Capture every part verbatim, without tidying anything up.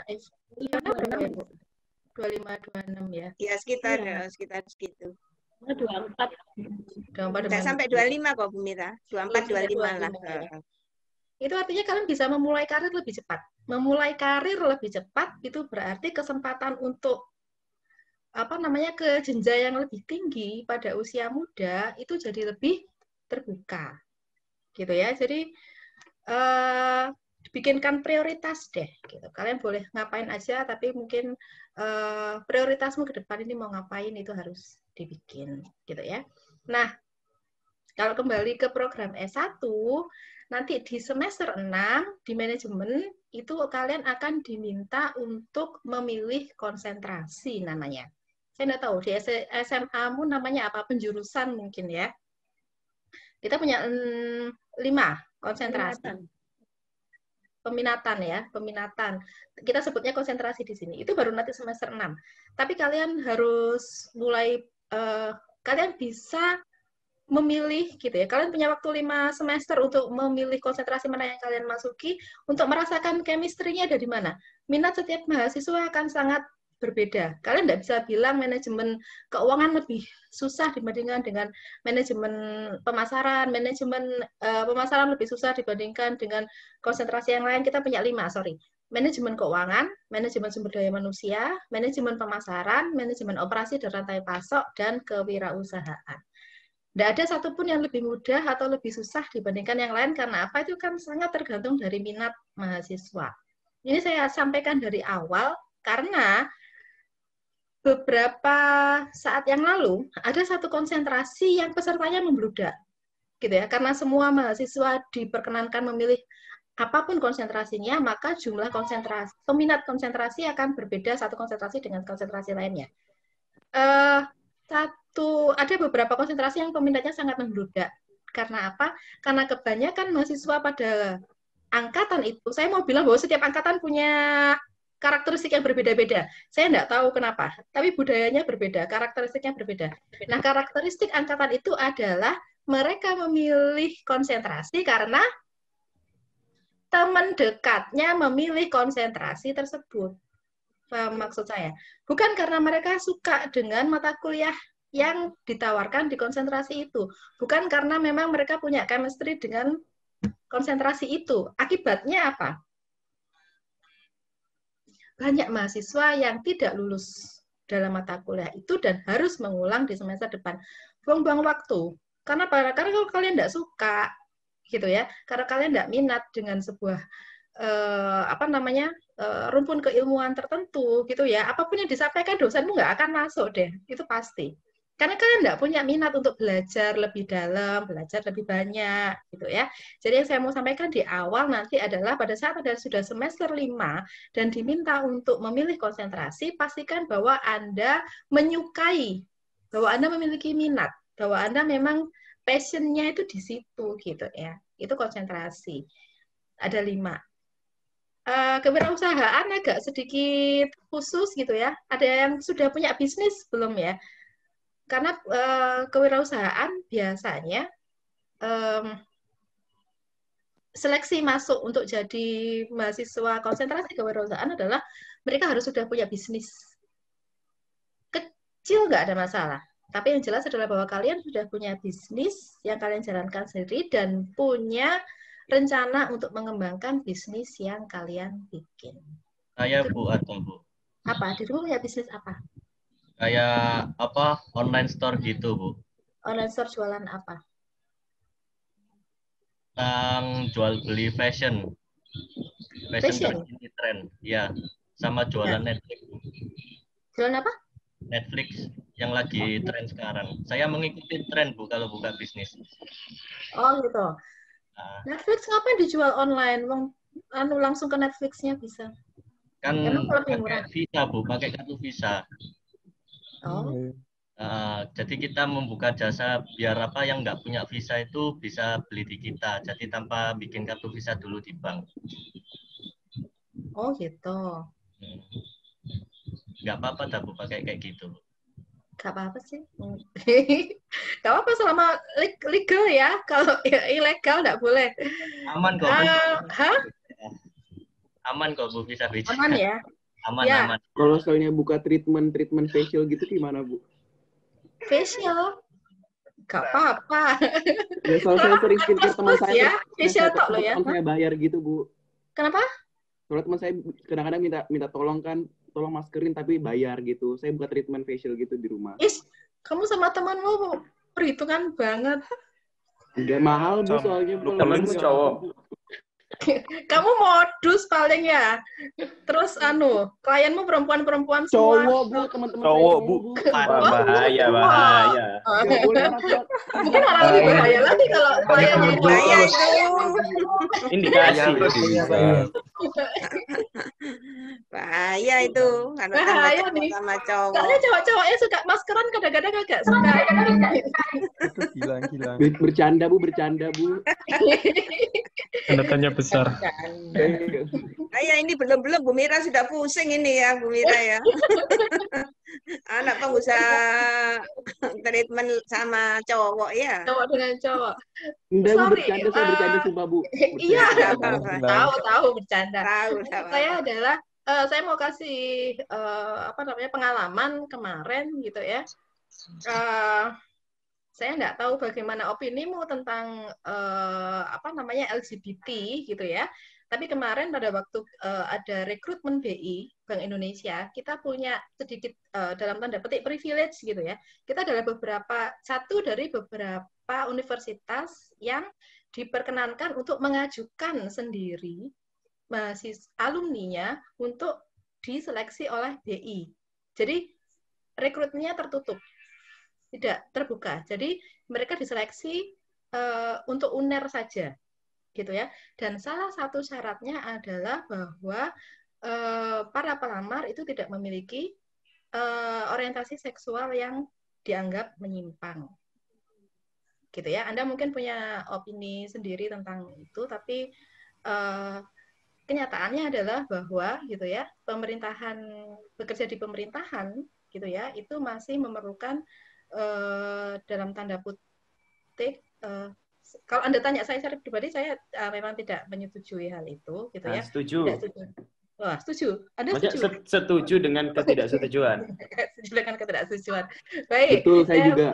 eh, lima berapa ya, Bu? dua puluh lima, dua puluh enam ya. Ya, sekitar Iya. ya, sekitar segitu. dua puluh empat. dua puluh empat Enggak sampai dua puluh lima kok, Bu Mira. dua puluh empat, dua puluh lima lah. Ya. Itu artinya kalian bisa memulai karir lebih cepat. Memulai karir lebih cepat itu berarti kesempatan untuk apa namanya ke jenjang yang lebih tinggi pada usia muda itu jadi lebih terbuka, gitu ya. Jadi eh, bikinkan prioritas deh, gitu. Kalian boleh ngapain aja, tapi mungkin eh, prioritasmu ke depan ini mau ngapain itu harus dibikin, gitu ya. Nah, kalau kembali ke program S satu, nanti di semester enam di manajemen itu kalian akan diminta untuk memilih konsentrasi namanya. Saya nggak tahu, di S M A-mu namanya apa, penjurusan mungkin ya. Kita punya mm, lima konsentrasi. Peminatan. Peminatan ya, peminatan. Kita sebutnya konsentrasi di sini. Itu baru nanti semester enam. Tapi kalian harus mulai, uh, kalian bisa memilih gitu ya. Kalian punya waktu lima semester untuk memilih konsentrasi mana yang kalian masuki, untuk merasakan chemistry-nya ada di mana. Minat setiap mahasiswa akan sangat berbeda. Kalian tidak bisa bilang manajemen keuangan lebih susah dibandingkan dengan manajemen pemasaran, manajemen uh, pemasaran lebih susah dibandingkan dengan konsentrasi yang lain. Kita punya lima, sorry. Manajemen keuangan, manajemen sumber daya manusia, manajemen pemasaran, manajemen operasi dan rantai pasok, dan kewirausahaan. Tidak ada satupun yang lebih mudah atau lebih susah dibandingkan yang lain, karena apa? Itu kan sangat tergantung dari minat mahasiswa. Ini saya sampaikan dari awal, karena beberapa saat yang lalu ada satu konsentrasi yang pesertanya membludak, gitu ya. Karena semua mahasiswa diperkenankan memilih apapun konsentrasinya, maka jumlah konsentrasi, peminat konsentrasi akan berbeda satu konsentrasi dengan konsentrasi lainnya. Uh, satu ada beberapa konsentrasi yang peminatnya sangat membludak. Karena apa? Karena kebanyakan mahasiswa pada angkatan itu, saya mau bilang bahwa setiap angkatan punya karakteristik yang berbeda-beda. Saya tidak tahu kenapa, tapi budayanya berbeda, karakteristiknya berbeda. Nah, karakteristik angkatan itu adalah mereka memilih konsentrasi karena teman dekatnya memilih konsentrasi tersebut. Paham maksud saya? Bukan karena mereka suka dengan mata kuliah yang ditawarkan di konsentrasi itu. Bukan karena memang mereka punya chemistry dengan konsentrasi itu. Akibatnya apa? Banyak mahasiswa yang tidak lulus dalam mata kuliah itu dan harus mengulang di semester depan. Buang-buang waktu. Karena karena kalau kalian tidak suka, gitu ya, karena kalian tidak minat dengan sebuah eh, apa namanya eh, rumpun keilmuan tertentu, gitu ya, apapun yang disampaikan dosenmu nggak akan masuk deh, itu pasti. Karena kalian tidak punya minat untuk belajar lebih dalam, belajar lebih banyak, gitu ya. Jadi yang saya mau sampaikan di awal nanti adalah pada saat Anda sudah semester lima dan diminta untuk memilih konsentrasi, pastikan bahwa Anda menyukai, bahwa Anda memiliki minat, bahwa Anda memang passion-nya itu di situ, gitu ya. Itu konsentrasi. Ada lima. Uh, kewirausahaan agak sedikit khusus, gitu ya. Ada yang sudah punya bisnis belum ya? Karena uh, kewirausahaan biasanya um, seleksi masuk untuk jadi mahasiswa konsentrasi kewirausahaan adalah mereka harus sudah punya bisnis. Kecil nggak ada masalah. Tapi yang jelas adalah bahwa kalian sudah punya bisnis yang kalian jalankan sendiri dan punya rencana untuk mengembangkan bisnis yang kalian bikin. Saya Bu atau Bu? Apa? Dirimu punya bisnis apa? Kayak apa, online store gitu, Bu. Online store jualan apa? Tentang jual beli fashion. Fashion, fashion? Terkini tren. Ya, sama jualan ya. Netflix. Jualan apa? Netflix yang lagi tren sekarang. Saya mengikuti tren, Bu, kalau buka bisnis. Oh, gitu. Nah. Netflix ngapain dijual online? Anu langsung ke Netflix-nya bisa. Kan pakai Visa, Bu, pakai kartu Visa. Oh. Uh, jadi kita membuka jasa biar apa yang nggak punya visa itu bisa beli di kita. Jadi tanpa bikin kartu visa dulu di bank. Oh gitu. Hmm. Nggak apa-apa dah Bu pakai kayak gitu. Nggak apa-apa sih. Nggak apa-apa selama legal ya. Kalau ilegal nggak boleh. Aman kok. Uh, hah? Aman kok Bu, bisa bicara. Aman ya? Aman, Ya. aman. Kalau soalnya buka treatment treatment facial gitu gimana Bu? Facial? Gak apa-apa. Ya soal saya sering skincare teman saya, ya, terus facial saya tok lo ya. teman saya bayar gitu Bu. Kenapa? Soalnya teman saya kadang-kadang minta minta tolong kan, tolong maskerin tapi bayar gitu. Saya buka treatment facial gitu di rumah. Is, kamu sama temanmu perhitungan banget. Udah mahal Bu soalnya. Temenmu cowok. Kamu modus paling ya. Terus anu, klienmu perempuan-perempuan semua. Cowok Bu, teman-teman Cowok saya Bu. Pan. Wah, bahaya, bahaya. Nggak boleh rasa. Mungkin malah lebih bahaya lagi kalau kliennya itu. Bahaya itu. Indikasi. Bahaya itu. Karena Bahaya tambah nih. sama cowok. Soalnya cowok-cowoknya suka maskeran kadang-kadang agak suka. Gilang-gilang. Ber- Bercanda Bu, bercanda Bu. Tanda tanya besar. Ayah ini belum-belum Bu Mira sudah pusing ini ya Bu Mira ya. Anak pengusaha treatment sama cowok ya. Cowok dengan cowok. Enggak Bu, Sorry, bercanda, saya uh, bercanda sumpah Bu. Iya, Nggak apa-apa. tahu-tahu bercanda. Tahu, Maksud tahu. saya adalah eh, saya mau kasih eh, apa namanya pengalaman kemarin gitu ya. Eh, saya nggak tahu bagaimana opinimu tentang eh, apa namanya L G B T gitu ya. Tapi kemarin pada waktu uh, ada rekrutmen B I Bank Indonesia, kita punya sedikit uh, dalam tanda petik privilege gitu ya. Kita adalah beberapa satu dari beberapa universitas yang diperkenankan untuk mengajukan sendiri mahasiswa alumninya untuk diseleksi oleh B I. Jadi rekrutmennya tertutup, tidak terbuka. Jadi mereka diseleksi uh, untuk U N E R saja. Gitu ya. Dan salah satu syaratnya adalah bahwa eh, para pelamar itu tidak memiliki eh, orientasi seksual yang dianggap menyimpang. Gitu ya. Anda mungkin punya opini sendiri tentang itu, tapi eh, kenyataannya adalah bahwa gitu ya, pemerintahan bekerja di pemerintahan gitu ya, itu masih memerlukan eh, dalam tanda petik eh, kalau Anda tanya saya secara pribadi, saya uh, memang tidak menyetujui hal itu, gitu Nah, ya. setuju. Tidak setuju. Wah, setuju. Anda Maksudnya setuju? se- setuju dengan ketidaksetujuan. Setuju dengan ketidaksetujuan. Baik. Betul, saya eh, juga.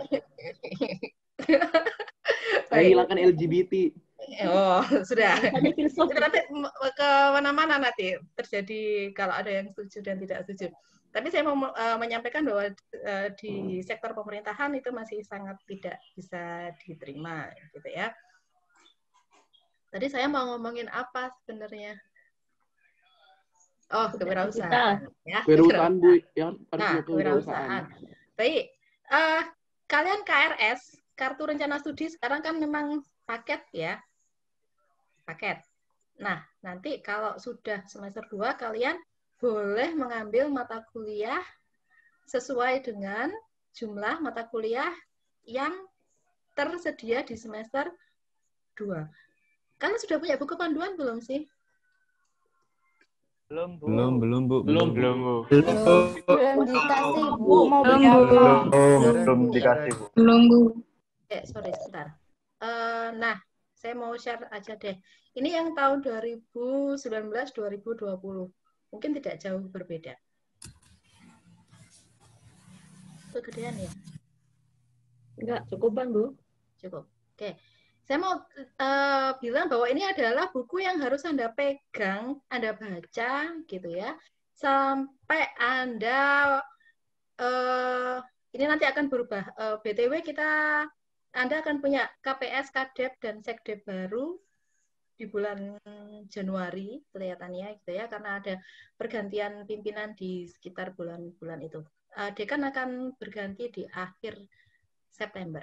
Saya Baik. hilangkan L G B T. Oh, sudah. Itu nanti ke mana-mana nanti terjadi kalau ada yang setuju dan tidak setuju. Tapi saya mau uh, menyampaikan bahwa uh, di sektor pemerintahan itu masih sangat tidak bisa diterima, gitu ya. Tadi saya mau ngomongin apa sebenarnya? Oh, kewirausahaan. Ya, Kewirausahaan Bu, yang harus Nah, kewirausahaan. kewirausahaan. Baik, uh, kalian K R S, Kartu Rencana Studi sekarang kan memang paket ya, paket. Nah, nanti kalau sudah semester dua kalian boleh mengambil mata kuliah sesuai dengan jumlah mata kuliah yang tersedia di semester dua. Kalian sudah punya buku panduan belum sih? Belum, Bu. Belum, belum, Bu. Belum, belum, Bu. Belum dikasih Bu, mau beli apa? Belum dikasih, Bu. Belum Bu. Eh, sorry, sebentar. Uh, nah, saya mau share aja deh. Ini yang tahun dua ribu sembilan belas dua ribu dua puluh. Mungkin tidak jauh berbeda. Kegedean ya? Enggak, cukupan, Bu. Cukup. Oke. Saya mau uh, bilang bahwa ini adalah buku yang harus Anda pegang, Anda baca, gitu ya. Sampai Anda, uh, ini nanti akan berubah. Uh, B T W kita, Anda akan punya K P S, K D E P, dan Sekdep baru di bulan Januari kelihatannya gitu ya, karena ada pergantian pimpinan di sekitar bulan-bulan itu. Uh, dekan akan berganti di akhir September.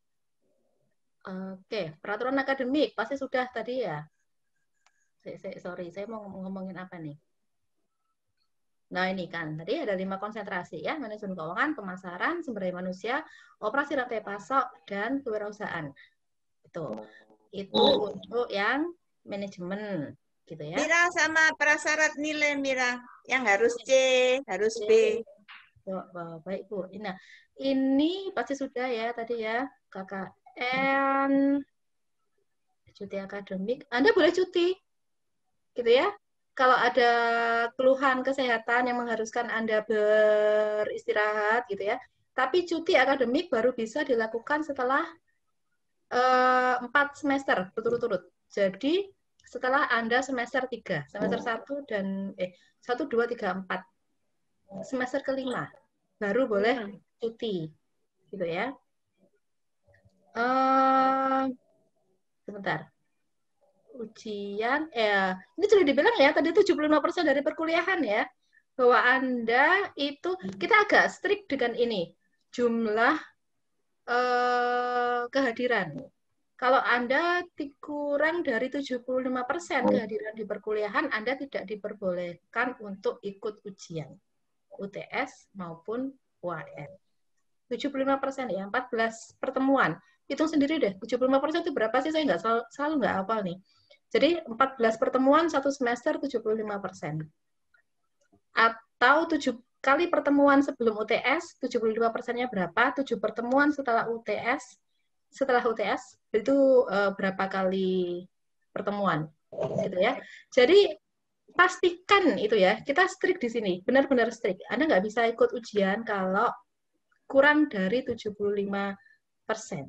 Oke, peraturan akademik pasti sudah tadi ya. Saya, saya, sorry, saya mau ngomongin apa nih? Nah ini kan, tadi ada lima konsentrasi ya, manajemen keuangan, pemasaran, sumber daya manusia, operasi rantai pasok, dan kewirausahaan. Itu, itu untuk yang manajemen, gitu ya. Mira sama prasyarat nilai Mira, yang harus C, harus B. Oh, baik Bu. Nah, ini pasti sudah ya tadi ya, K K N, cuti akademik. Anda boleh cuti, gitu ya. K kalau ada keluhan kesehatan yang mengharuskan Anda beristirahat gitu ya. Tapi cuti akademik baru bisa dilakukan setelah empat semester berturut-turut. Jadi setelah Anda semester tiga, semester satu dan eh satu, dua, tiga, empat. Semester kelima baru boleh cuti. Gitu ya. Uh, sebentar. Ujian, ya, ini sudah dibilang ya, tadi tujuh puluh lima persen dari perkuliahan ya, bahwa Anda itu, kita agak strict dengan ini, jumlah eh, kehadiran. Kalau Anda kurang dari tujuh puluh lima persen kehadiran di perkuliahan, Anda tidak diperbolehkan untuk ikut ujian, U T S maupun U A S. tujuh puluh lima persen ya, empat belas pertemuan. Hitung sendiri deh, tujuh puluh lima persen itu berapa sih? Saya nggak selalu, selalu nggak hafal nih. Jadi empat belas pertemuan satu semester tujuh puluh lima persen. Atau tujuh kali pertemuan sebelum U T S, tujuh puluh lima persennya berapa? tujuh pertemuan setelah U T S, setelah U T S itu uh, berapa kali pertemuan gitu ya. Jadi pastikan itu ya, kita strict di sini, benar-benar strict. Anda nggak bisa ikut ujian kalau kurang dari tujuh puluh lima persen.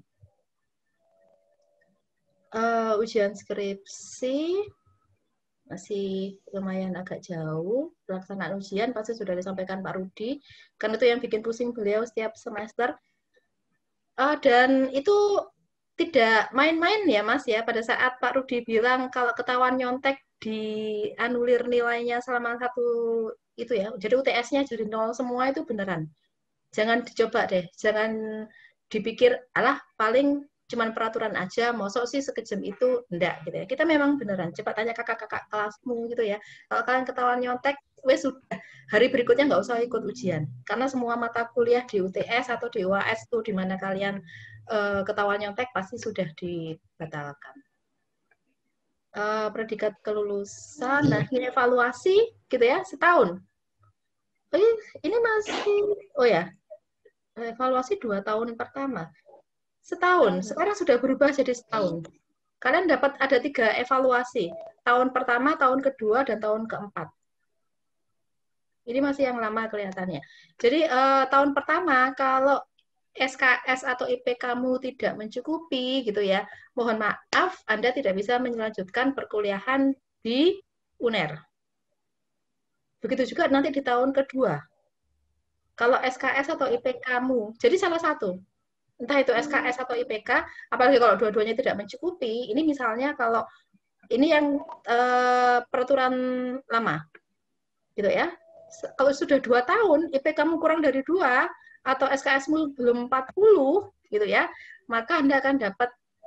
Uh, ujian skripsi masih lumayan agak jauh. Pelaksanaan ujian pasti sudah disampaikan Pak Rudi, kan itu yang bikin pusing beliau setiap semester. Uh, dan itu tidak main-main ya Mas ya, pada saat Pak Rudi bilang kalau ketahuan nyontek dianulir nilainya selama satu itu ya, jadi U T S-nya jadi nol semua, itu beneran. Jangan dicoba deh, jangan dipikir, alah paling cuman peraturan aja, mosok sih sekejam itu, enggak gitu ya. Kita memang beneran, coba tanya kakak-kakak kelasmu gitu ya. Kalau kalian ketahuan nyontek, wes sudah, hari berikutnya nggak usah ikut ujian. Karena semua mata kuliah di U T S atau di U A S tuh, di mana kalian uh, ketahuan nyontek, pasti sudah dibatalkan. Uh, predikat kelulusan, nah ini evaluasi gitu ya, setahun. Oh, ini masih, oh ya, evaluasi dua tahun pertama. Setahun, sekarang sudah berubah jadi setahun. Kalian dapat ada tiga evaluasi. Tahun pertama, tahun kedua, dan tahun keempat. Ini masih yang lama kelihatannya. Jadi eh, tahun pertama, kalau S K S atau I P kamu tidak mencukupi, gitu ya, mohon maaf, Anda tidak bisa melanjutkan perkuliahan di U N E R. Begitu juga nanti di tahun kedua. Kalau S K S atau I P kamu, jadi salah satu. Entah itu S K S atau I P K, apalagi kalau dua-duanya tidak mencukupi, ini misalnya kalau ini yang eh, peraturan lama, gitu ya. Kalau sudah dua tahun, I P kamu kurang dari dua, atau S K S-mu belum empat puluh, gitu ya, maka Anda akan dapat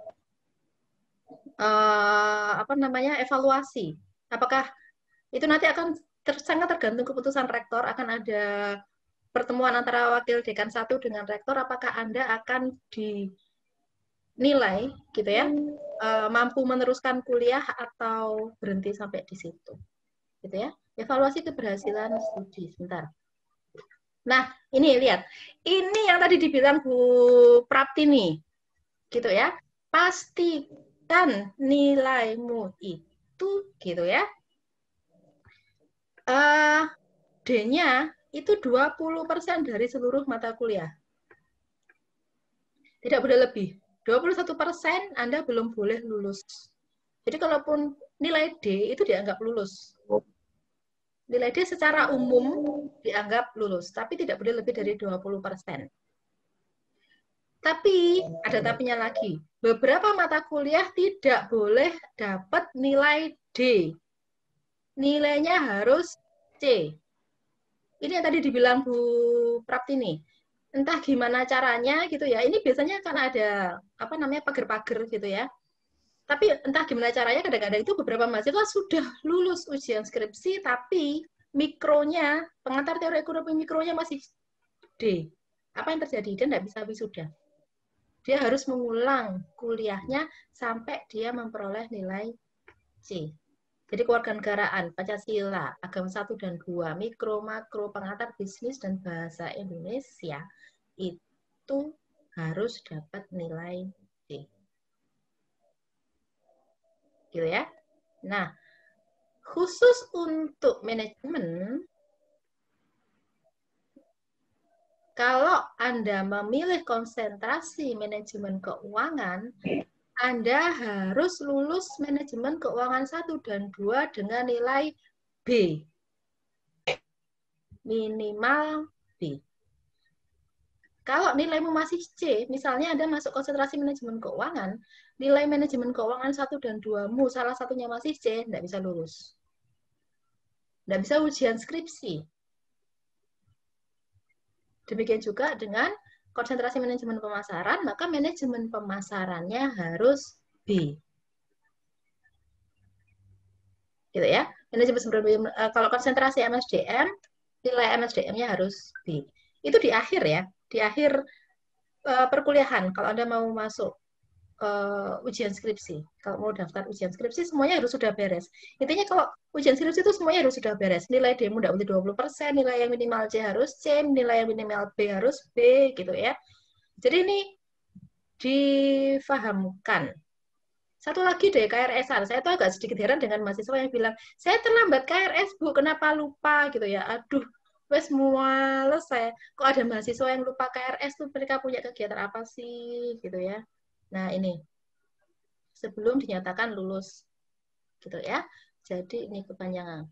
eh, apa namanya evaluasi. Apakah itu nanti akan ter, sangat tergantung keputusan rektor, akan ada pertemuan antara wakil dekan satu dengan rektor, apakah Anda akan dinilai gitu ya, uh, mampu meneruskan kuliah atau berhenti sampai di situ. Gitu ya. Evaluasi keberhasilan studi. Sebentar. Nah, ini lihat. Ini yang tadi dibilang Bu Praptini. Gitu ya. Pastikan nilaimu itu gitu ya. Uh, D-nya itu dua puluh persen dari seluruh mata kuliah. Tidak boleh lebih. dua puluh satu persen Anda belum boleh lulus. Jadi kalaupun nilai D itu dianggap lulus. Nilai D secara umum dianggap lulus, tapi tidak boleh lebih dari dua puluh persen. Tapi, ada tapinya lagi. Beberapa mata kuliah tidak boleh dapat nilai D. Nilainya harus C. Ini yang tadi dibilang Bu Praptini. Entah gimana caranya gitu ya. Ini biasanya kan ada apa namanya pagar-pagar gitu ya. Tapi entah gimana caranya, kadang-kadang itu beberapa mahasiswa sudah lulus ujian skripsi, tapi mikronya, pengantar teori ekonomi mikronya masih D. Apa yang terjadi? Dia tidak bisa wisuda. Dia harus mengulang kuliahnya sampai dia memperoleh nilai C. Jadi kewarganegaraan, Pancasila, agama satu dan dua, mikro, makro, pengantar bisnis, dan bahasa Indonesia, itu harus dapat nilai D. Gitu ya. Nah, khusus untuk manajemen, kalau Anda memilih konsentrasi manajemen keuangan, Anda harus lulus manajemen keuangan satu dan dua dengan nilai B. Minimal B. Kalau nilaimu masih C, misalnya Anda masuk konsentrasi manajemen keuangan, nilai manajemen keuangan satu dan dua-mu, salah satunya masih C, tidak bisa lulus. Tidak bisa ujian skripsi. Demikian juga dengan konsentrasi manajemen pemasaran, maka manajemen pemasarannya harus B. Gitu ya. Manajemen kalau konsentrasi M S D M, nilai M S D M-nya harus B. Itu di akhir ya, di akhir uh, perkuliahan. Kalau Anda mau masuk uh, ujian skripsi, kalau mau daftar ujian skripsi, semuanya harus sudah beres. Intinya kalau ujian skripsi itu semuanya harus sudah beres. Nilai D-mu tidak boleh dua puluh persen, nilai yang minimal C harus C, nilai yang minimal B harus B, gitu ya. Jadi ini difahamkan. Satu lagi deh, K R S-an. Saya tuh agak sedikit heran dengan mahasiswa yang bilang, saya terlambat K R S, Bu, kenapa lupa? Gitu ya. Aduh, wes muales saya. Kok ada mahasiswa yang lupa K R S tuh, mereka punya kegiatan apa sih? Gitu ya. Nah, ini. Sebelum dinyatakan lulus. Gitu ya. Jadi, ini kepanjangan.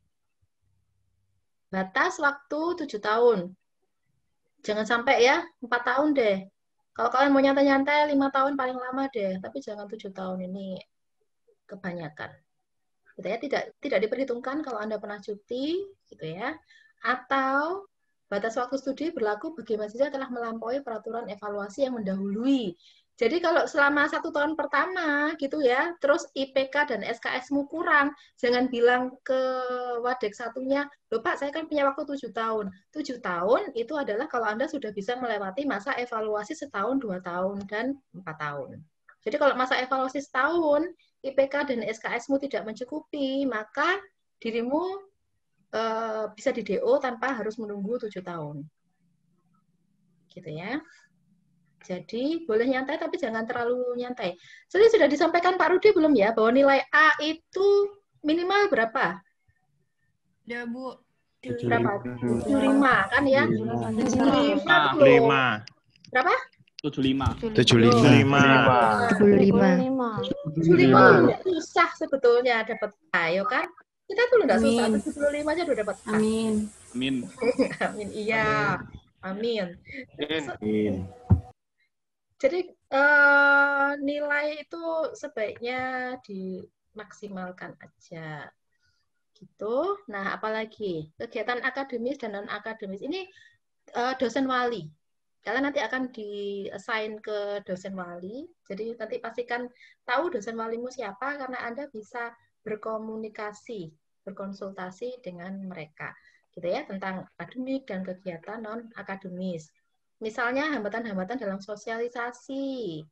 Batas waktu tujuh tahun. Jangan sampai ya, empat tahun deh. Kalau kalian mau nyantai-nyantai, lima tahun paling lama deh. Tapi jangan tujuh tahun, ini kebanyakan. Gitu ya, tidak tidak diperhitungkan kalau Anda pernah cuti, gitu ya. Atau batas waktu studi berlaku bagi mahasiswa telah melampaui peraturan evaluasi yang mendahului. Jadi kalau selama satu tahun pertama, gitu ya, terus I P K dan S K S-mu kurang, jangan bilang ke Wadek satunya, loh Pak, saya kan punya waktu tujuh tahun. Tujuh tahun itu adalah kalau Anda sudah bisa melewati masa evaluasi setahun, dua tahun, dan empat tahun. Jadi kalau masa evaluasi setahun, I P K dan S K S-mu tidak mencukupi, maka dirimu uh, bisa di D O tanpa harus menunggu tujuh tahun. Gitu ya. Jadi boleh nyantai tapi jangan terlalu nyantai. Jadi sudah disampaikan Pak Rudi belum ya bahwa nilai A itu minimal berapa? Ya, Bu. Berapa? tujuh puluh lima kan ya? tujuh puluh lima. Berapa? tujuh puluh lima. tujuh puluh lima. tujuh puluh lima. tujuh puluh lima susah sebetulnya dapat A, ya kan? Kita tuh enggak susah, tujuh puluh lima aja udah dapat A. Amin. Amin. Amin. Iya. Amin. Amin. Jadi eh, nilai itu sebaiknya dimaksimalkan aja, gitu. Nah, apalagi kegiatan akademis dan non akademis ini eh, dosen wali. Kalian nanti akan di-assign ke dosen wali. Jadi nanti pastikan tahu dosen walimu siapa karena Anda bisa berkomunikasi, berkonsultasi dengan mereka, gitu ya, tentang akademik dan kegiatan non akademis. Misalnya hambatan-hambatan dalam sosialisasi.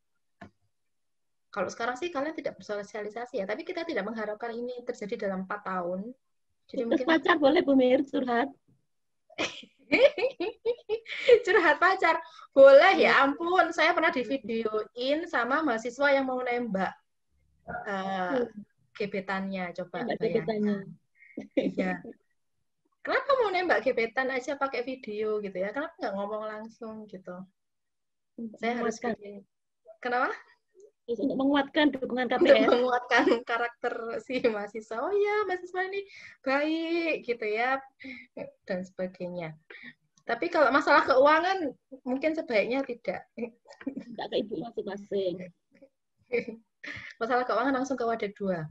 Kalau sekarang sih kalian tidak bersosialisasi ya, tapi kita tidak mengharapkan ini terjadi dalam empat tahun. Jadi mungkin pacar boleh Bu Mir curhat. Curhat pacar boleh ya, ampun. Saya pernah di videoin sama mahasiswa yang mau nembak uh, gebetannya, coba bayangkan. Iya. Kenapa mau nembak gebetan aja pakai video gitu ya? Kenapa nggak ngomong langsung gitu? Saya harus bikin. Kenapa? Untuk menguatkan dukungan K P S. Untuk menguatkan karakter si mahasiswa. Oh ya, mahasiswa ini baik gitu ya, dan sebagainya. Tapi kalau masalah keuangan mungkin sebaiknya tidak. Tidak ke ibu masing-masing. Masalah keuangan langsung ke Wadek dua.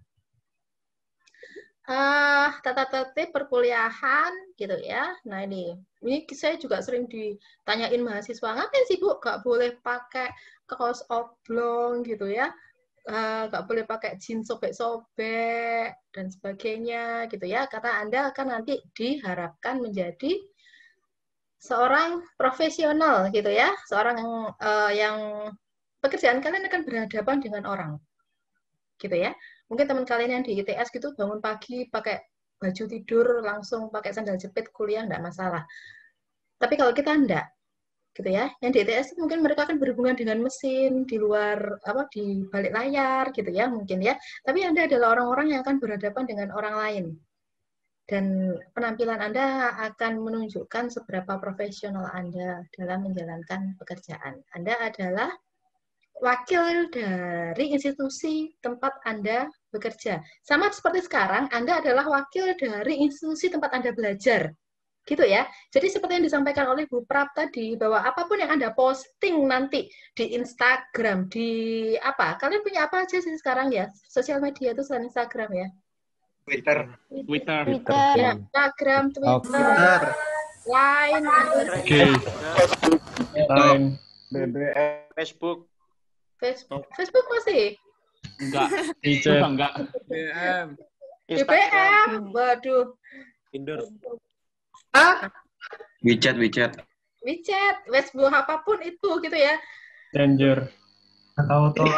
Uh, tata tertib perkuliahan gitu ya. Nah ini, ini saya juga sering ditanyain mahasiswa, ngapain sih Bu? Gak boleh pakai kaos oblong gitu ya, uh, gak boleh pakai jeans sobek-sobek dan sebagainya gitu ya. Karena Anda akan nanti diharapkan menjadi seorang profesional gitu ya, seorang uh, yang pekerjaan kalian akan berhadapan dengan orang, gitu ya. Mungkin teman kalian yang di I T S gitu bangun pagi pakai baju tidur langsung pakai sandal jepit kuliah nggak masalah. Tapi kalau kita enggak, gitu ya. Yang di I T S mungkin mereka akan berhubungan dengan mesin di luar apa di balik layar gitu ya mungkin ya. Tapi Anda adalah orang-orang yang akan berhadapan dengan orang lain. Dan penampilan Anda akan menunjukkan seberapa profesional Anda dalam menjalankan pekerjaan. Anda adalah wakil dari institusi tempat Anda bekerja. Sama seperti sekarang, Anda adalah wakil dari institusi tempat Anda belajar. Gitu ya. Jadi seperti yang disampaikan oleh Bu Prap tadi, bahwa apapun yang Anda posting nanti di Instagram, di apa? Kalian punya apa aja sih sekarang ya? Sosial media itu selain Instagram ya? Twitter. Twitter. Twitter. Ya, Instagram, Twitter, Twitter. Line, Oke. Line. B B M. Facebook. Facebook, Facebook masih? Enggak. WeChat. Enggak. B M. B B M, waduh. Tinder. Ah, WeChat, WeChat. WeChat, Facebook apapun itu gitu ya. Messenger. Atau tuh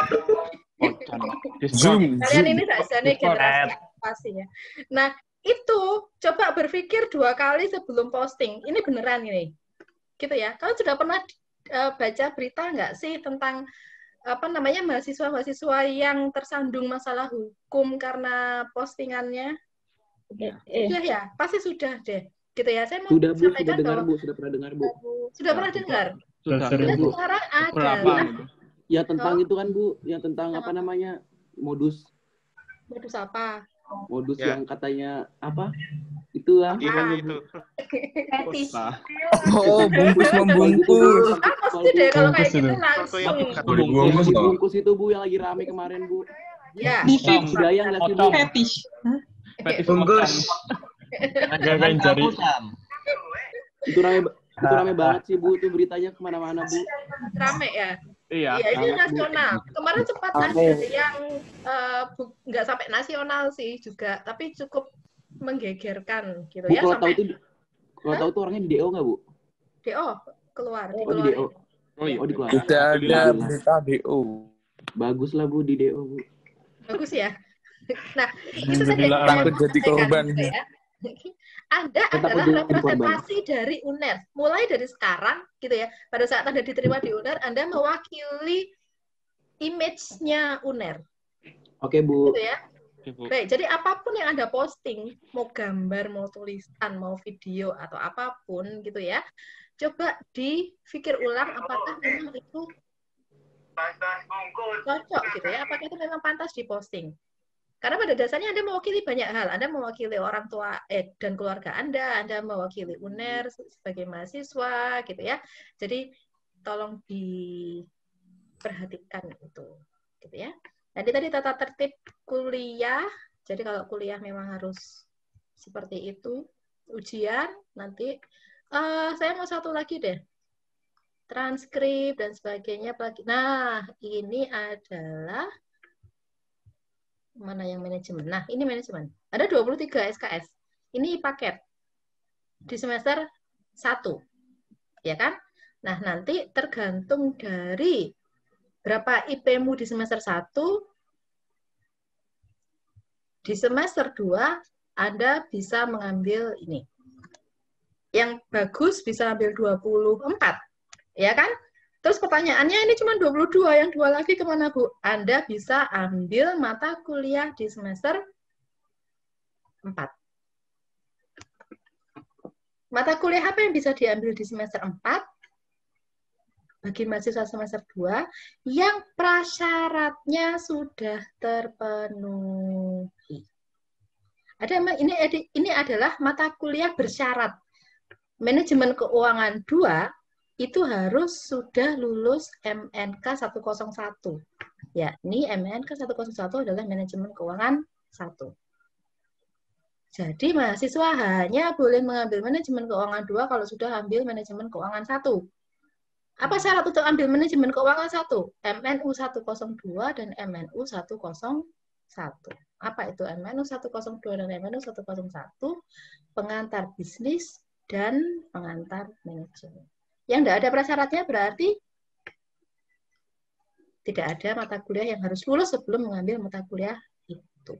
Zoom. Kalian ini rasanya Discord. generasi apa sih ya? Nah, itu coba berpikir dua kali sebelum posting. Ini beneran ini. Gitu ya. Kalian sudah pernah uh, baca berita nggak sih tentang apa namanya mahasiswa-mahasiswa yang tersandung masalah hukum karena postingannya? Eh, eh. Sudah ya? Pasti sudah deh. Gitu ya. Saya mau Sudah Bu, sudah sampaikan dengar bahwa Bu, sudah pernah dengar Bu. sudah pernah dengar. Sudah. Sering, Dan Bu. sekarang Berapa? adalah Ya tentang Oh. itu kan Bu, yang tentang apa namanya modus modus apa? modus Ya. yang katanya apa? Itu lah. Gimana itu? Fetish. Oh, bungkus membungkus. Ah, pasti deh kalau kayak Bungkus gitu itu. langsung. Satu Udah bungkus loh. Bungkus itu Bu yang lagi rame kemarin Bu. Ya. Budaya nggak sih Bu? Fetish. Fetish bungkus. Jagain jari. Itu rame itu rame banget sih Bu, itu beritanya kemana-mana Bu. Rame ya? Iya. Iya, ini sangat, Bu. nasional. Kemarin sempat ada yang eh, bu- nggak sampai nasional sih juga, tapi cukup menggegerkan gitu Bu, ya kalau tahu sampai itu kalau tahu tuh orangnya di D O nggak Bu? D O keluar, Oh di D O. dikeluarin. Oh iya. Oh dikeluarin. Tidak ada Alhamdulillah. berita D O. Bagus lah Bu di D O Bu. Bagus ya. Nah, itu saja Alhamdulillah, yang saya takut mau jadi sampaikan korban. juga ya. Anda Takut adalah jadi korban. representasi dari U N E R. Mulai dari sekarang, gitu ya. Pada saat Anda diterima di U N E R, Anda mewakili image-nya U N E R. Oke Bu. Gitu ya. Baik, jadi apapun yang Anda posting, mau gambar, mau tulisan, mau video, atau apapun gitu ya, coba dipikir ulang apakah memang itu cocok gitu ya, apakah itu memang pantas diposting. Karena pada dasarnya Anda mewakili banyak hal. Anda mewakili orang tua eh, dan keluarga Anda, Anda mewakili U N E R sebagai mahasiswa gitu ya. Jadi tolong diperhatikan itu gitu ya. Nanti tadi tata tertib kuliah. Jadi kalau kuliah memang harus seperti itu. Ujian nanti uh, saya mau satu lagi deh. Transkrip dan sebagainya. Nah, ini adalah mana yang manajemen. Nah, ini manajemen. Ada dua puluh tiga S K S. Ini paket di semester satu. Ya kan? Nah, nanti tergantung dari berapa I P-mu di semester satu, di semester dua, Anda bisa mengambil ini. Yang bagus bisa ambil dua puluh empat. Ya kan? Terus pertanyaannya ini cuma dua puluh dua, yang dua lagi kemana Bu? Anda bisa ambil mata kuliah di semester empat. Mata kuliah apa yang bisa diambil di semester empat? Bagi mahasiswa semester dua, yang prasyaratnya sudah terpenuhi. Ada ini ini adalah mata kuliah bersyarat. Manajemen keuangan dua itu harus sudah lulus M N K seratus satu. Ya, ini M N K seratus satu adalah manajemen keuangan satu. Jadi mahasiswa hanya boleh mengambil manajemen keuangan dua kalau sudah ambil manajemen keuangan satu. Apa syarat untuk ambil manajemen keuangan satu? M N U seratus dua dan M N U seratus satu. Apa itu M N U seratus dua dan M N U seratus satu? Pengantar bisnis dan pengantar manajemen. Yang tidak ada prasyaratnya berarti tidak ada mata kuliah yang harus lulus sebelum mengambil mata kuliah itu.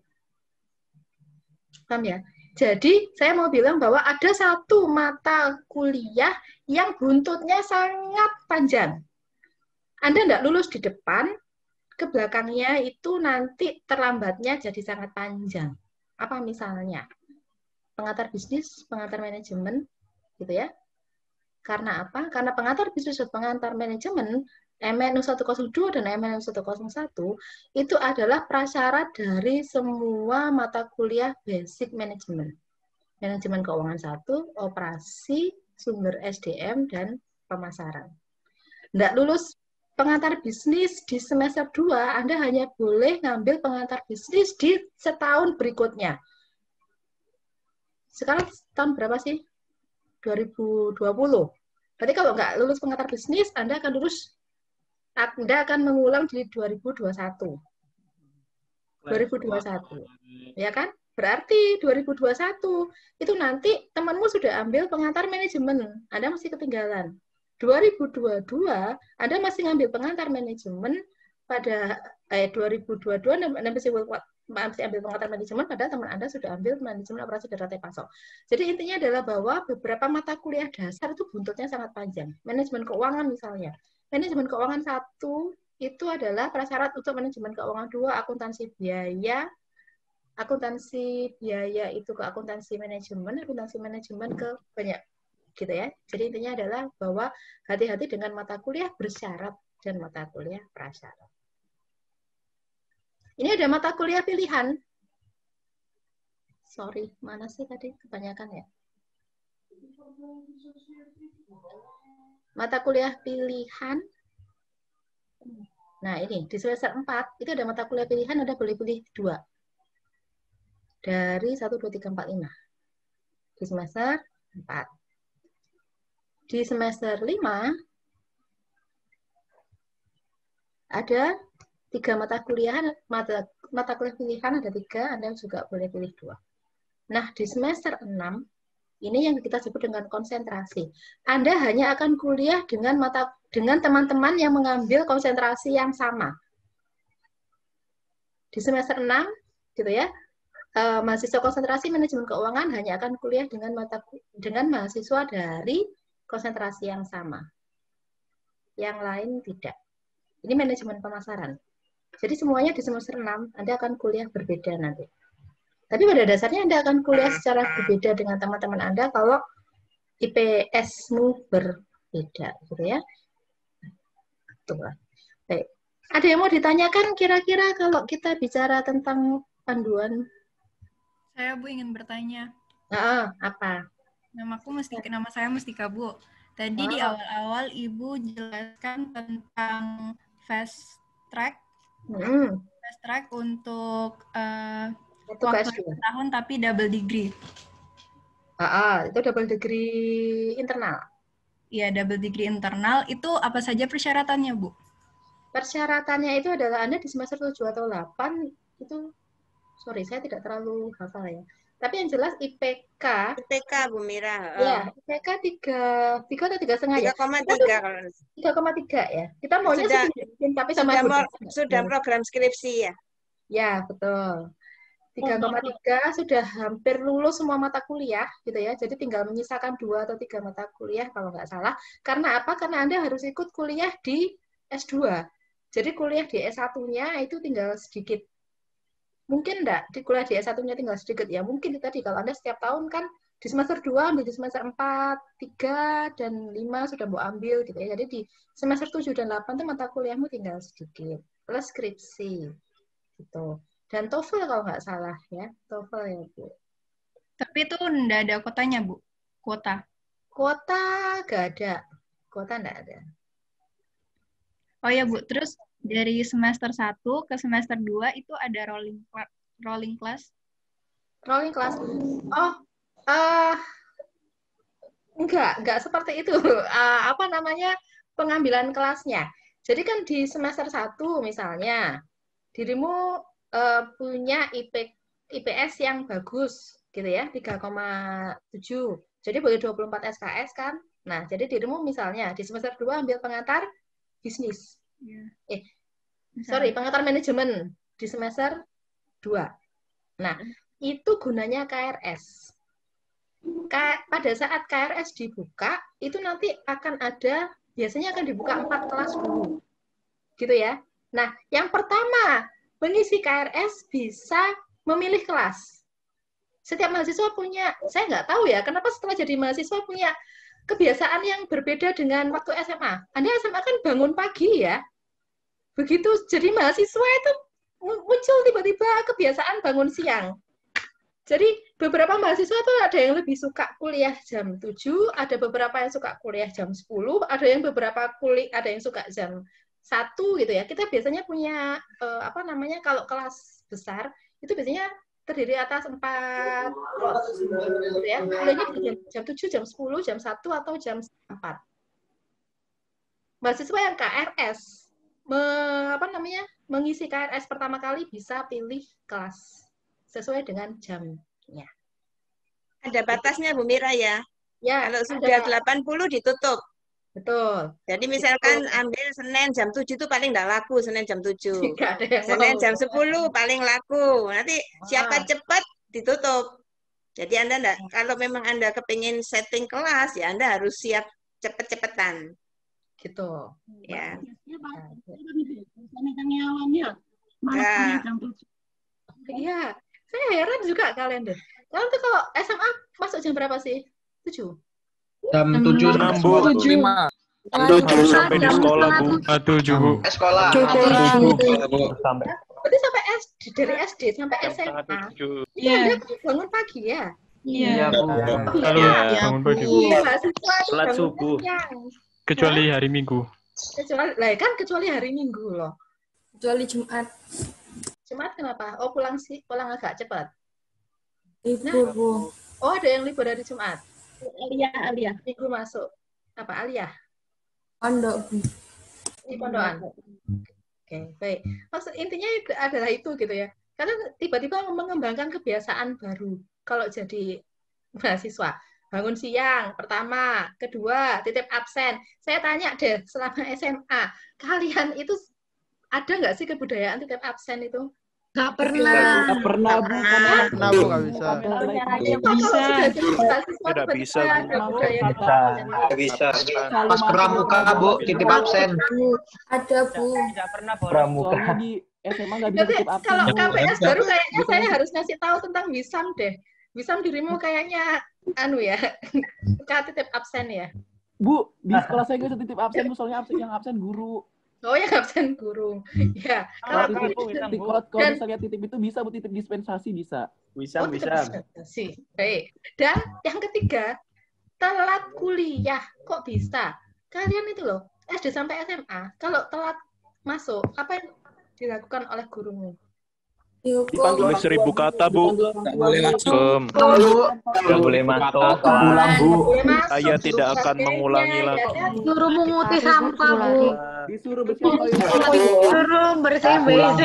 Paham ya? Jadi, saya mau bilang bahwa ada satu mata kuliah yang buntutnya sangat panjang. Anda tidak lulus di depan, ke belakangnya itu nanti terlambatnya jadi sangat panjang. Apa misalnya? Pengantar bisnis, pengantar manajemen, gitu ya. Karena apa? Karena pengantar bisnis dan pengantar manajemen, M N U seratus dua dan M N U seratus satu, itu adalah prasyarat dari semua mata kuliah basic manajemen. Manajemen keuangan satu, operasi, sumber S D M, dan pemasaran. Tidak lulus pengantar bisnis di semester dua, Anda hanya boleh ngambil pengantar bisnis di setahun berikutnya. Sekarang tahun berapa sih? dua ribu dua puluh. Berarti kalau nggak lulus pengantar bisnis, Anda akan lulus, Anda akan mengulang di dua ribu dua puluh satu. dua ribu dua puluh satu. Ya kan? Berarti dua ribu dua puluh satu itu nanti temanmu sudah ambil pengantar manajemen. Anda masih ketinggalan. dua ribu dua puluh dua, Anda masih ngambil pengantar manajemen pada eh, dua ribu dua puluh dua, Anda masih, masih ambil pengantar manajemen, padahal teman Anda sudah ambil manajemen operasi dan rantai pasok. Jadi intinya adalah bahwa beberapa mata kuliah dasar itu buntutnya sangat panjang. Manajemen keuangan misalnya. Manajemen keuangan satu itu adalah prasyarat untuk manajemen keuangan dua, akuntansi biaya, akuntansi biaya itu ke akuntansi manajemen, akuntansi manajemen ke banyak. Gitu ya. Jadi intinya adalah bahwa hati-hati dengan mata kuliah bersyarat dan mata kuliah prasyarat. Ini ada mata kuliah pilihan. Sorry, mana sih tadi? Kebanyakan ya. Mata kuliah pilihan. Nah ini, di semester empat, itu ada mata kuliah pilihan, Anda boleh pilih dua. Dari satu, dua, tiga, empat, lima. Di semester empat. Di semester lima, ada tiga mata kuliah, mata, mata kuliah pilihan ada tiga, Anda juga boleh pilih dua. Nah, di semester enam, ini yang kita sebut dengan konsentrasi. Anda hanya akan kuliah dengan mata dengan teman-teman yang mengambil konsentrasi yang sama. Di semester enam, gitu ya, eh, mahasiswa konsentrasi manajemen keuangan hanya akan kuliah dengan mata dengan mahasiswa dari konsentrasi yang sama. Yang lain tidak. Ini manajemen pemasaran. Jadi semuanya di semester enam, Anda akan kuliah berbeda nanti. Tapi pada dasarnya Anda akan kuliah secara berbeda dengan teman-teman Anda kalau I P S-mu berbeda. Gitu ya. Tuh. Baik. Ada yang mau ditanyakan kira-kira kalau kita bicara tentang panduan? Saya Bu ingin bertanya. Nah, apa? Namaku mesti nama saya Mustika Bu. Tadi oh. di awal-awal Ibu jelaskan tentang fast track, hmm. fast track untuk uh, waktu dua tahun tapi double degree. Ah, ah, itu double degree internal. Iya, double degree internal. Itu apa saja persyaratannya, Bu? Persyaratannya itu adalah Anda di semester tujuh atau delapan itu, sorry saya tidak terlalu hafal ya. Tapi yang jelas I P K. I P K Bu Mira. Ya, I P K tiga, tiga atau tiga setengah ya? tiga koma tiga kalau. tiga koma tiga ya. Kita maunya sudah, sih, tapi sama sudah, sudah program skripsi ya? Ya, betul. tiga koma tiga sudah hampir lulus semua mata kuliah gitu ya. Jadi tinggal menyisakan dua atau tiga mata kuliah kalau nggak salah. Karena apa? Karena Anda harus ikut kuliah di S dua. Jadi kuliah di S satu-nya itu tinggal sedikit. Mungkin enggak di kuliah di S satu-nya tinggal sedikit ya. Mungkin tadi kalau Anda setiap tahun kan di semester dua ambil di semester empat, tiga dan lima sudah mau ambil gitu ya. Jadi di semester tujuh dan delapan tuh mata kuliahmu tinggal sedikit. Plus skripsi gitu. Dan TOEFL kalau nggak salah ya. TOEFL ya, Bu. Tapi itu enggak ada kuotanya, Bu. Kuota. Kuota nggak ada. Kuota nggak ada. Oh ya, Bu. Terus dari semester satu ke semester dua itu ada rolling rolling class? Rolling class? Oh, uh, enggak, enggak seperti itu. Uh, apa namanya pengambilan kelasnya. Jadi kan di semester satu misalnya, dirimu uh, punya I P, I P S yang bagus, gitu ya, tiga koma tujuh. Jadi boleh dua puluh empat S K S kan? Nah, jadi dirimu misalnya di semester dua ambil pengantar bisnis. Yeah. Eh, sorry, pengantar manajemen di semester dua. Nah, itu gunanya K R S. pada saat K R S dibuka, itu nanti akan ada, biasanya akan dibuka empat kelas dulu. Gitu ya. Nah, yang pertama, mengisi K R S bisa memilih kelas. Setiap mahasiswa punya, saya nggak tahu ya, kenapa setelah jadi mahasiswa punya kebiasaan yang berbeda dengan waktu S M A. Anda S M A kan bangun pagi ya. Begitu jadi mahasiswa itu muncul tiba-tiba kebiasaan bangun siang. Jadi beberapa mahasiswa tuh ada yang lebih suka kuliah jam tujuh, ada beberapa yang suka kuliah jam sepuluh, ada yang beberapa kuliah, ada yang suka jam satu gitu ya. Kita biasanya punya eh, apa namanya, kalau kelas besar itu biasanya terdiri atas empat kelas gitu ya. Kuliahnya jam, jam tujuh, jam sepuluh, jam satu atau jam empat. Mahasiswa yang K R S me, apa namanya? mengisi K R S pertama kali bisa pilih kelas sesuai dengan jamnya. Ada batasnya Bu Mira ya? Ya. Kalau sudah delapan puluh ditutup. Betul. Jadi misalkan Betul. ambil Senin jam tujuh itu paling nggak laku, Senin jam tujuh. Nggak ada yang Senin mau. jam sepuluh paling laku. Nanti siapa Ah. cepat ditutup. Jadi Anda enggak, kalau memang Anda kepingin setting kelas, ya Anda harus siap cepet-cepetan. Gitu. Ya. Malah jam tujuh. Iya. Saya heran juga kalian deh. Kalian tuh kalau S M A masuk jam berapa sih? tujuh? Jam tujuh sampai Bu. sepuluh lima. Harus sampai di sekolah, Bu. Ah, tujuh, Bu. Sekolah. Sampai. Berarti sampai S D, dari S D sampai S M A. Iya, Anda bangun pagi ya? Iya, Bu. Kalau Iya. bangun pagi, Bu. Iya, mahasiswa itu Sholat bangun subuh. siang. Kecuali hari Minggu. Kecuali, lah kan kecuali hari Minggu loh. Kecuali Jumat. Jumat kenapa? Oh, pulang sih, pulang agak cepat. Libur, Bu. Oh, ada yang libur hari Jumat. Alia, Alia. Minggu masuk. Apa, Alia? Pondok, Bu. Di pondokan. Oke, baik. Maksud intinya adalah itu gitu ya. Karena tiba-tiba mengembangkan kebiasaan baru kalau jadi mahasiswa. Bangun siang, pertama. Kedua, titip absen. Saya tanya deh, selama S M A, kalian itu ada nggak sih kebudayaan titip absen itu? Nggak pernah. Nggak pernah, Bu. Karena Pernah, Bu, nggak bisa. Bisa. Tidak bisa, Bu. Tidak bisa. Pas pramuka, Bu, titip absen. Ada, Bu. pramuka. Soalnya di S M A nggak bisa Jadi titip absen. kalau Bu. K P S baru kayaknya saya harus ngasih tahu tentang Wisam deh. Wisam dirimu kayaknya anu ya, suka titip absen ya. Bu, di sekolah saya nggak bisa titip absen, Bu. Soalnya absen yang absen guru. Oh ya, absen guru. Ya, Kalau kalau titip, titip- kalau kalau Dan- misalnya titip itu bisa, Bu, titip dispensasi bisa. Wisam, Oh, titip Wisam. dispensasi. Baik. Dan yang ketiga, telat kuliah. Kok bisa? Kalian itu loh, S D sampai S M A, kalau telat masuk, apa yang dilakukan oleh gurumu? Dihukum. Tulis seribu kata, Bu. Nggak boleh masuk. Kem. Nggak boleh masuk. Pulang, Bu. Boleh masuk, Saya tidak akan sebagainya, mengulangi ya lagi. kan? Suruh menguti sampah, Bu. Disuruh bersihin payung. Suruh bersihin B C.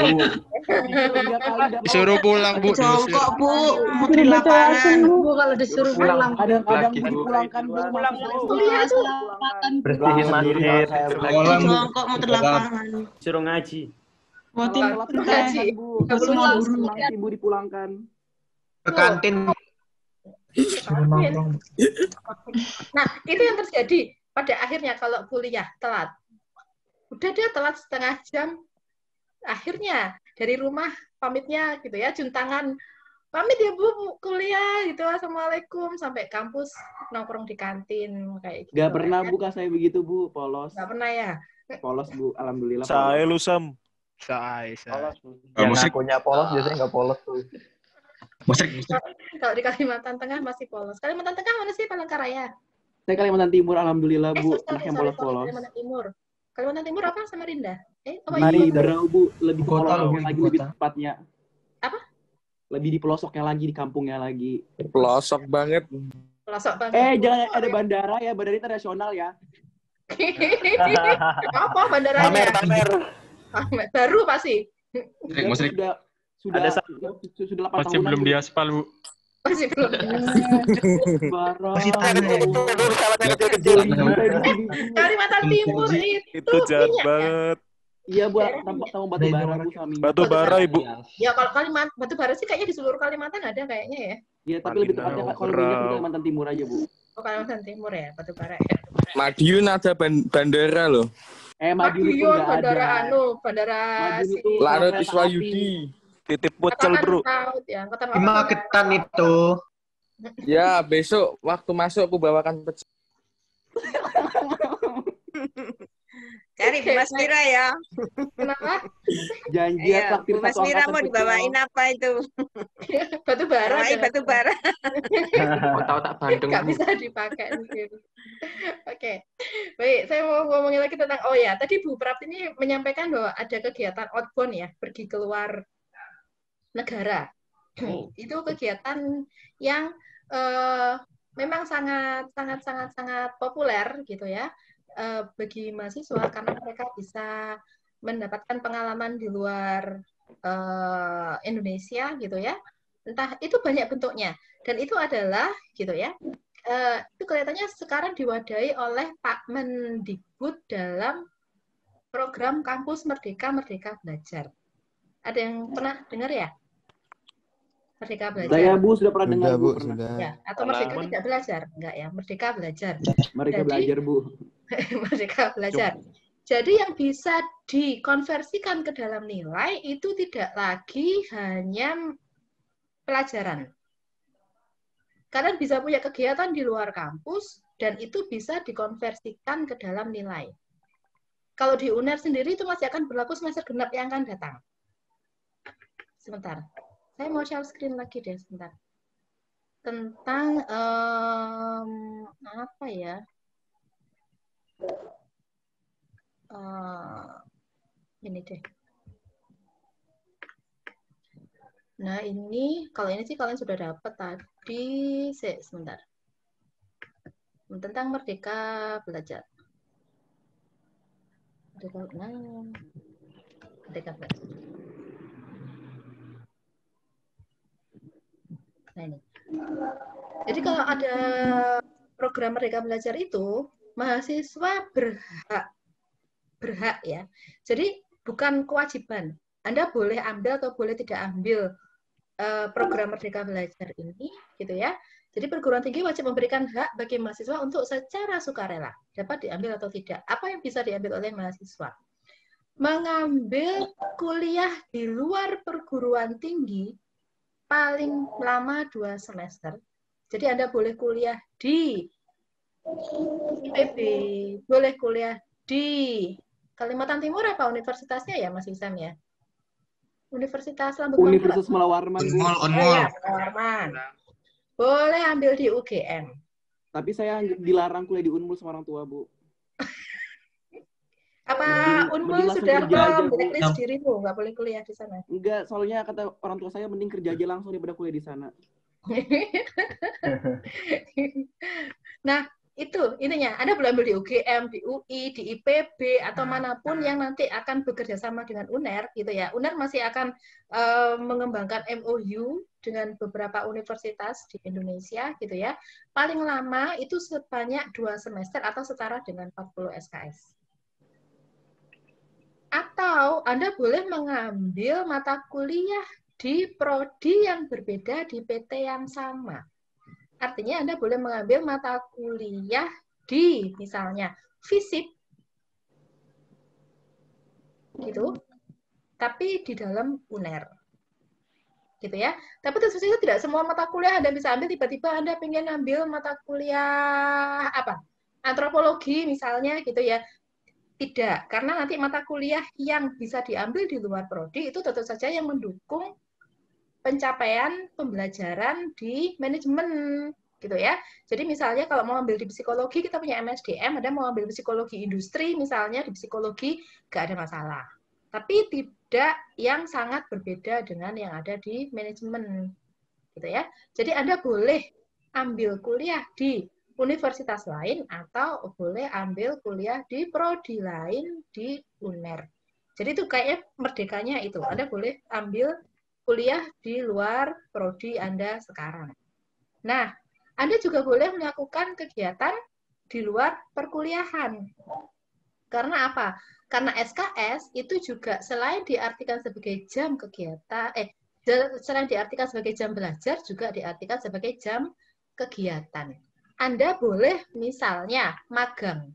Disuruh pulang, Bu. Jongkok, Bu. Putri lapangan. Bu, kalau disuruh pulang. Kadang-kadang Lagi, Bu Bu. dipulangkan, Bu. Pulang, mahasiswa Bu. itu. Kuliah tuh Bersihin masjid. Jongkok muter lapangan. Suruh ngaji. Kalau telat Ngaji. dipulangkan, Bu. Nggak boleh Semua masuk. masih Bu dipulangkan. Ke kantin. Nah, itu yang terjadi pada akhirnya kalau kuliah telat. Udah dia telat setengah jam, akhirnya dari rumah pamitnya gitu ya, juntangan, pamit ya Bu, kuliah gitu, Assalamualaikum, sampai kampus nongkrong di kantin, kayak gitu. Gak pernah Bu, Kak, saya begitu, Bu. Polos. Nggak pernah ya? Polos, Bu. Alhamdulillah. Saya lu, Sam. Saya, saya. Yang musik. ngakunya polos biasanya nggak polos tuh. Musik, musik. Kalau di Kalimantan Tengah masih polos. Kalimantan Tengah mana sih? Palangkaraya? Saya Kalimantan Timur, Alhamdulillah, Eh, Bu. sorry, Anak yang sorry, sorry, polos-polos. Kalimantan Timur. Kalimantan Timur apa? Samarinda? Eh, apa Di itu? Berau, Bu. Lebih ke Kota, pelosoknya Bu, lagi, kota. lebih tepatnya. Apa? Lebih di pelosoknya lagi, di kampungnya lagi. Pelosok banget. Pelosok banget. Eh, jangan ada bandara ya, bandara internasional ya. Apa bandaranya? Pamer, pamer. Pamer. Baru pasti. Musik, musik. Sudah sudah Ada sudah sudah delapan Masih tahunan. belum Bu. diaspal, Bu. Masih belum. Barang. Masih tangan kecil, salahnya kecil-kecil. Kalimantan Timur itu, Itu jahat minyak ya? banget. Iya, Bu, tanpa tahu batu bara, Bu, sama minyak. Batu bara, Ibu. Ya kalau Kalimantan batu bara sih kayaknya di seluruh Kalimantan ada kayaknya ya. Iya, tapi lebih tepatnya kalau minyak di Kalimantan Timur aja, Bu. Oh, Kalimantan Timur ya, batu bara ya. Madiun ada bandara loh. Eh, Madiun itu Madiun, nggak bandara ada. anu, bandara Madiun si itu Lanut kereta Iswayudi. Titip pocel, Angkatan bro. Laut ya, Angkatan Di Laut. Magetan itu. Ya, besok waktu masuk aku bawakan pecel. Cari Bu Mas Mira ya. Kenapa? Janji Iya, traktir Bu Mas satu Mira angkatan mau pecel. dibawain apa itu? Batu bara. Bawain batu bara. Otak-otak Bandung. Nggak bisa dipakai di sini. Oke, baik. Saya mau ngomongin lagi tentang, oh ya, tadi Bu Prap ini menyampaikan bahwa ada kegiatan outbound ya, pergi keluar negara. Itu kegiatan yang eh, memang sangat sangat sangat sangat populer gitu ya eh, bagi mahasiswa karena mereka bisa mendapatkan pengalaman di luar eh, Indonesia gitu ya. Entah itu banyak bentuknya dan itu adalah gitu ya. Eh, itu kelihatannya sekarang diwadahi oleh Pak Mendikbud dalam program Kampus Merdeka Merdeka Belajar. Ada yang pernah dengar ya? Merdeka Belajar. Saya Bu sudah pernah dengar Sudah, Bu, Bu, pernah. sudah. Ya, atau Merdeka Tidak Belajar? Enggak ya, Merdeka Belajar. Mereka Jadi- belajar Bu. Merdeka Belajar. Jadi yang bisa dikonversikan ke dalam nilai itu tidak lagi hanya pelajaran. Kalian bisa punya kegiatan di luar kampus dan itu bisa dikonversikan ke dalam nilai. Kalau di U N E R sendiri itu masih akan berlaku semester genap yang akan datang. Sebentar. Saya mau share screen lagi deh sebentar. Tentang um, apa ya? Uh, ini deh. Nah ini, kalau ini sih kalian sudah dapat tadi. Se, sebentar. Tentang Merdeka Belajar. Merdeka, nah, Merdeka Belajar. Nah ini. Jadi kalau ada program Merdeka Belajar itu, mahasiswa berhak berhak ya. Jadi bukan kewajiban. Anda boleh ambil atau boleh tidak ambil uh, program Merdeka Belajar ini, gitu ya. Jadi perguruan tinggi wajib memberikan hak bagi mahasiswa untuk secara sukarela dapat diambil atau tidak. Apa yang bisa diambil oleh mahasiswa? Mengambil kuliah di luar perguruan tinggi paling lama dua semester. Jadi Anda boleh kuliah di I P B, boleh kuliah di Kalimantan Timur apa universitasnya ya Mas Isam ya? Universitas Lambung Mangkurat. Universitas Melawarman Bu. Unmul, Oh unmul. ya, Melawarman. Boleh ambil di U G M. Tapi saya dilarang kuliah di Unmul sama orang tua Bu. Apa Mending- Unmul mending langsung sudah kerja aja, Bu. blacklist dirimu, nggak boleh kuliah di sana? Enggak, soalnya kata orang tua saya mending kerja aja langsung daripada kuliah di sana. Nah, itu intinya. Anda boleh ambil di U G M, di U I, di I P B, atau manapun yang nanti akan bekerja sama dengan U N E R, gitu ya. U N E R masih akan uh, mengembangkan M O U dengan beberapa universitas di Indonesia, gitu ya. Paling lama itu sebanyak dua semester atau setara dengan empat puluh S K S. Atau Anda boleh mengambil mata kuliah di prodi yang berbeda di P T yang sama. Artinya Anda boleh mengambil mata kuliah di misalnya FISIP, gitu, tapi di dalam U N E R, gitu ya. Tapi tentu saja tidak semua mata kuliah Anda bisa ambil. Tiba-tiba Anda pengen ambil mata kuliah apa? Antropologi misalnya, gitu ya. Tidak, karena nanti mata kuliah yang bisa diambil di luar prodi itu tentu saja yang mendukung pencapaian pembelajaran di manajemen, gitu ya. Jadi misalnya kalau mau ambil di psikologi, kita punya M S D M, ada mau ambil psikologi industri misalnya, di psikologi nggak ada masalah. Tapi tidak yang sangat berbeda dengan yang ada di manajemen, gitu ya. Jadi Anda boleh ambil kuliah di universitas lain atau boleh ambil kuliah di prodi lain di U N E R. Jadi itu kayaknya merdekanya itu. Anda boleh ambil kuliah di luar prodi Anda sekarang. Nah, Anda juga boleh melakukan kegiatan di luar perkuliahan. Karena apa? Karena S K S itu juga selain diartikan sebagai jam kegiatan, eh Selain diartikan sebagai jam belajar, juga diartikan sebagai jam kegiatan. Anda boleh misalnya magang.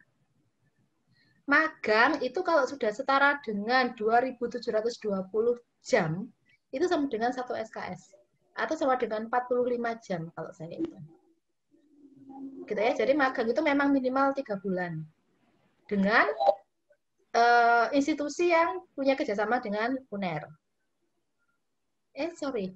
Magang itu kalau sudah setara dengan dua ribu tujuh ratus dua puluh jam, itu sama dengan satu S K S. Atau sama dengan empat puluh lima jam kalau saya itu. Gitu ya. Jadi magang itu memang minimal tiga bulan. Dengan uh, institusi yang punya kerjasama dengan U N E R. Eh, sorry.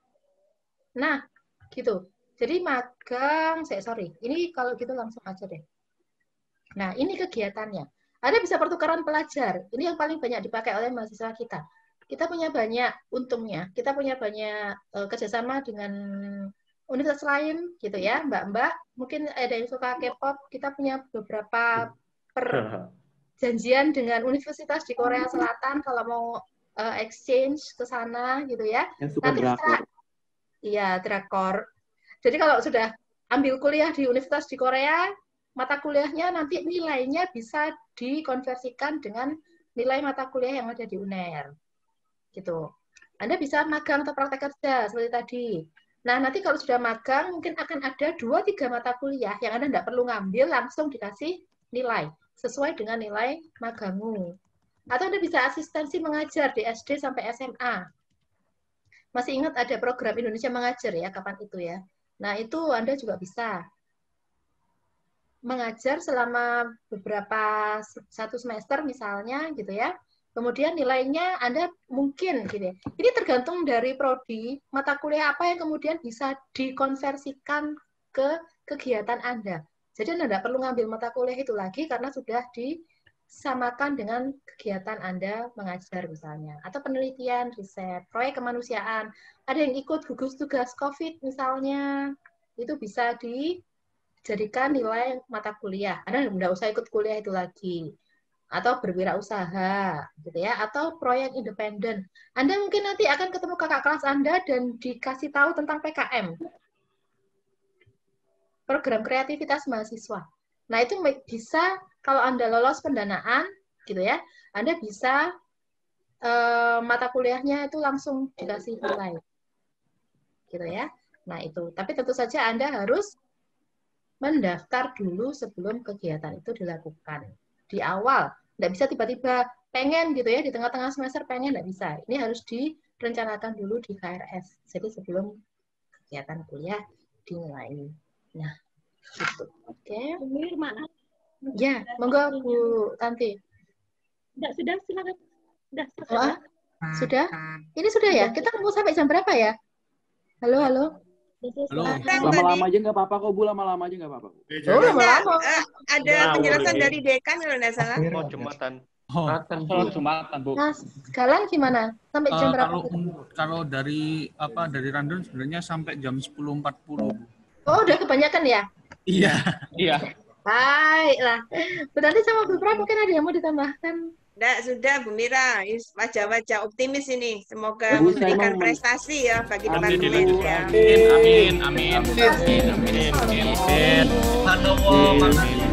Nah, gitu. Jadi magang, saya sorry. Ini kalau gitu langsung aja deh. Nah, ini kegiatannya. Ada bisa pertukaran pelajar. Ini yang paling banyak dipakai oleh mahasiswa kita. Kita punya banyak, untungnya, kita punya banyak uh, kerjasama dengan universitas lain, gitu ya, Mbak-mbak. Mungkin ada yang suka K-pop, kita punya beberapa perjanjian dengan universitas di Korea Selatan kalau mau uh, exchange ke sana gitu ya. Yang suka Nanti drakor. Iya, drakor. Jadi kalau sudah ambil kuliah di universitas di Korea, mata kuliahnya nanti nilainya bisa dikonversikan dengan nilai mata kuliah yang ada di U N E R. Gitu. Anda bisa magang atau praktek kerja seperti tadi. Nah, nanti kalau sudah magang mungkin akan ada dua tiga mata kuliah yang Anda tidak perlu ngambil, langsung dikasih nilai sesuai dengan nilai magangmu. Atau Anda bisa asistensi mengajar di S D sampai S M A. Masih ingat ada program Indonesia Mengajar ya, kapan itu ya? Nah, itu Anda juga bisa mengajar selama beberapa satu semester misalnya gitu ya. Kemudian nilainya Anda mungkin gitu ya. Ini tergantung dari prodi, mata kuliah apa yang kemudian bisa dikonversikan ke kegiatan Anda. Jadi Anda tidak perlu ngambil mata kuliah itu lagi karena sudah disamakan dengan kegiatan Anda mengajar misalnya. Atau penelitian, riset, proyek kemanusiaan. Ada yang ikut gugus tugas COVID misalnya. Itu bisa dijadikan nilai mata kuliah. Anda tidak usah ikut kuliah itu lagi. Atau berwirausaha, gitu ya. Atau proyek independen. Anda mungkin nanti akan ketemu kakak kelas Anda dan dikasih tahu tentang P K M. Program kreativitas mahasiswa. Nah, itu bisa kalau Anda lolos pendanaan, gitu ya, Anda bisa eh, mata kuliahnya itu langsung dikasih nilai. Gitu ya. Nah, itu. Tapi tentu saja Anda harus mendaftar dulu sebelum kegiatan itu dilakukan. Di awal. Nggak bisa tiba-tiba pengen gitu ya, di tengah-tengah semester pengen, nggak bisa. Ini harus direncanakan dulu di K R S. Jadi sebelum kegiatan kuliah dinilai. Nah, gitu. Oke. Umir mana? Ya, monggo Bu Tanti. Sudah, sudah, silakan. Sudah, selesai. Oh, sudah? Ini sudah ya? Kita mau sampai jam berapa ya? Halo, halo. Halo. Lama-lama aja nggak apa-apa kok, Bu. Lama-lama aja nggak apa-apa. Oh, lama-lama. Uh, ada penjelasan dari dekan kalau nggak salah. Oh, Jumatan. Oh, sholat Jumatan, Bu. Nah, sekarang gimana? Sampai jam Uh, berapa? kalau kalau dari apa dari Randon sebenarnya sampai jam sepuluh empat puluh. Oh, udah kebanyakan ya? Iya. Iya. Baiklah. Berarti sama Bu Pra mungkin ada yang mau ditambahkan? Nggak, sudah Bu Mira. Wajah-wajah optimis ini. Semoga Ya, Bu, saya memberikan mau- prestasi ya bagi Amin, departemen ya. amin, amin, amin, amin, amin, amin, amin. Subhanallah,